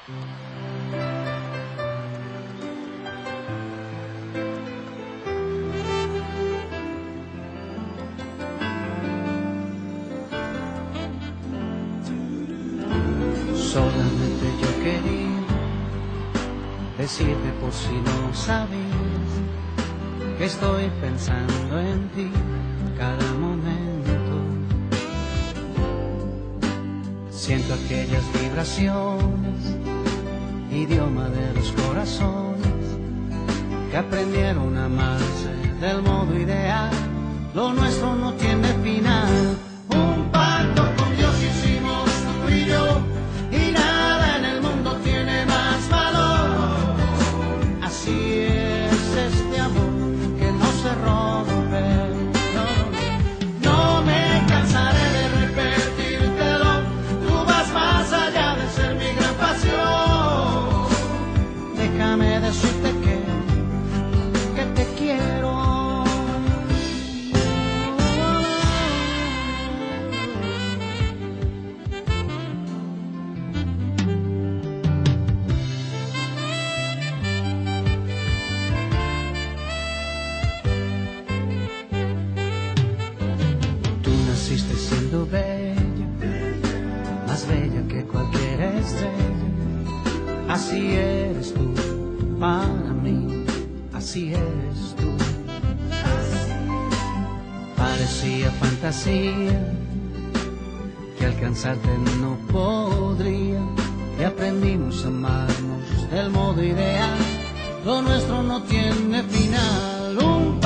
Solamente yo quería decirte, por si no sabías, que estoy pensando en ti cada momento. Siento aquellas vibraciones, idioma de los corazones, que aprendieron a amarse del modo ideal. Lo nuestro no tiene final. Un pacto con Dios hicimos tú y yo, y nada en el mundo tiene más valor. Así es este amor que no se rompe. No, no me cansaré de repetírtelo. Tú vas más allá de ser mi gran pasión. Déjame decirte que te quiero. Naciste siendo bella, más bella que cualquier estrella. Así eres tú para mí, así eres tú. Parecía fantasía que alcanzarte no podría, y aprendimos a amarnos del modo ideal. Lo nuestro no tiene final.